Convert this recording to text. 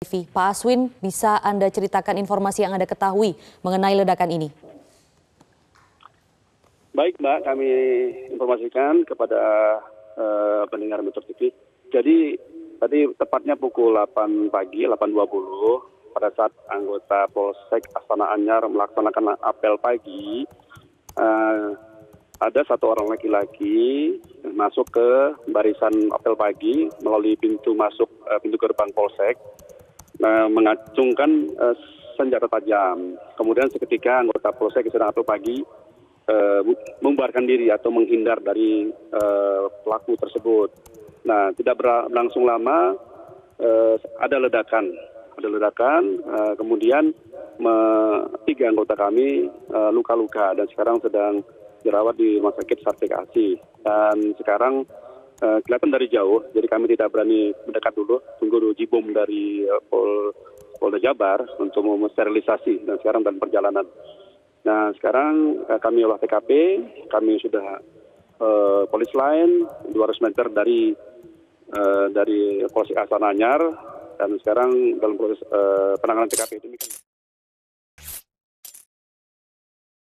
Pak Aswin, bisa Anda ceritakan informasi yang Anda ketahui mengenai ledakan ini? Baik Mbak, kami informasikan kepada pendengar Metro TV. Jadi tadi tepatnya pukul 8 pagi, 8.20, pada saat anggota Polsek Astana Anyar melaksanakan apel pagi, ada satu orang laki-laki masuk ke barisan apel pagi melalui pintu gerbang Polsek, mengacungkan senjata tajam. Kemudian seketika anggota Polsek yang sedang apel pagi membubarkan diri atau menghindar dari pelaku tersebut. Nah, tidak berlangsung lama ada ledakan, kemudian 3 anggota kami luka-luka dan sekarang sedang dirawat di Rumah Sakit Sartika Asi. Dan sekarang kelihatan dari jauh, jadi kami tidak berani mendekat dulu, tunggu jibom dari Polda Jabar untuk memsterilisasi dan sekarang dalam perjalanan. Nah, sekarang kami olah TKP, kami sudah polis line 200 meter dari Polsek Astana Anyar, dan sekarang dalam proses penanganan TKP. Demikian.